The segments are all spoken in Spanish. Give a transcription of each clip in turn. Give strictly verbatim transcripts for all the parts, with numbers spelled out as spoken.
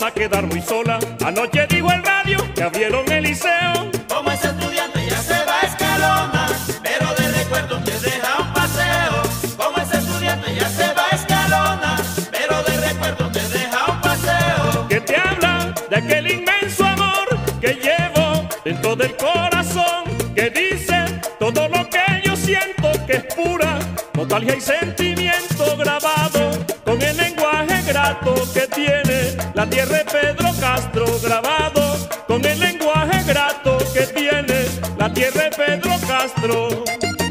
a quedar muy sola. Anoche dijo el radio que abrieron el liceo. Como ese estudiante ya se va a Escalona, pero de recuerdo te deja un paseo. Como ese estudiante ya se va a Escalona, pero de recuerdo te deja un paseo. Que te habla de aquel inmenso amor que llevo dentro del corazón, que dice todo lo que yo siento, que es pura nostalgia y sentimiento grabado con el lenguaje grato que tiene la tierra de Pedro Castro, grabado con el lenguaje grato que tiene la tierra de Pedro Castro.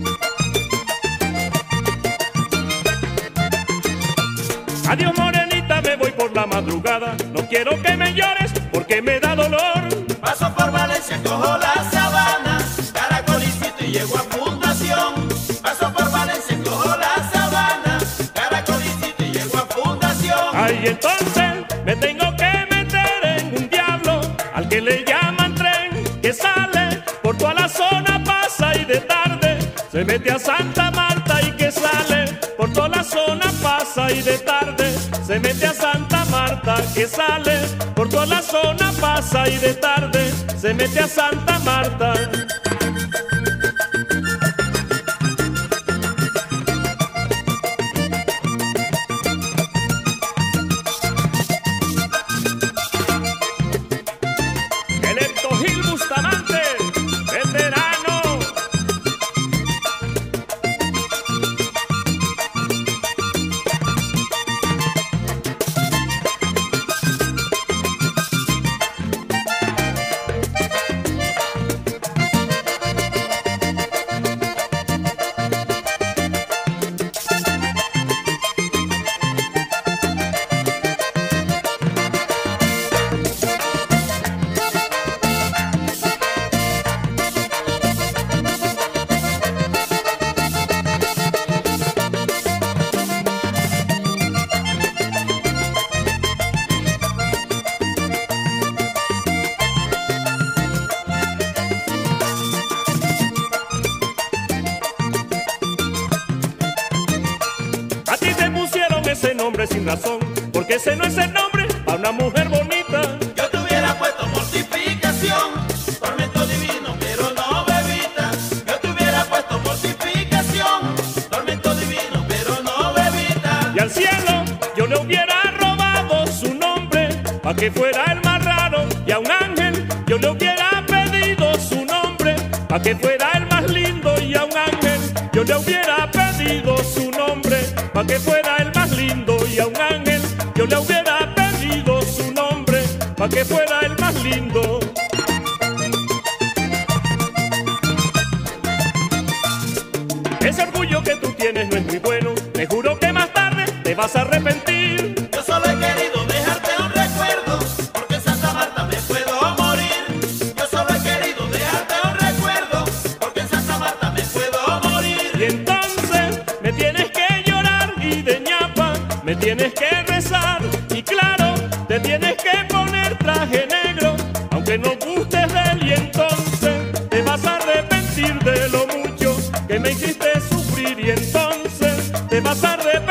Adiós morenita, me voy por la madrugada, no quiero que me llores porque me da dolor. Paso por Valencia, cojo la Sabana, Caracolicito y llego a Fundación. Paso por Valencia, cojo la Sabana, Caracolicito y llego a Fundación. Ay, entonces me tengo que meter en un diablo al que le llaman tren, que sale por toda la zona, pasa y de tarde se mete a Santa Marta, y que sale por toda la zona, pasa y de tarde se mete a Santa Marta, que sale por toda la zona, pasa y de tarde se mete a Santa Marta. Ese nombre sin razón, porque ese no es el nombre para una mujer bonita. Yo te hubiera puesto mortificación, tormento divino, pero no bebita. Yo te hubiera puesto mortificación, tormento divino, pero no bebita. Y al cielo yo le hubiera robado su nombre, para que fuera el más raro. Y a un ángel yo le hubiera pedido su nombre, para que fuera el más lindo. Y a un ángel yo le hubiera pedido su nombre, para que fuera el más lindo. Y a un ángel yo le hubiera pedido su nombre, para que fuera el más lindo. Ese orgullo que tú tienes no es muy bueno, te juro que más tarde te vas a arrepentir. Yo solo he querido dejarte un recuerdo, porque en Santa Marta me puedo morir. Yo solo he querido dejarte un recuerdo, porque en Santa Marta me puedo morir. Y entonces me tienes que llorar y de ñapa me tienes que rezar, y claro, te tienes que poner traje negro, aunque no gustes de él. Y entonces te vas a arrepentir de lo mucho que me hiciste sufrir, y entonces te vas a arrepentir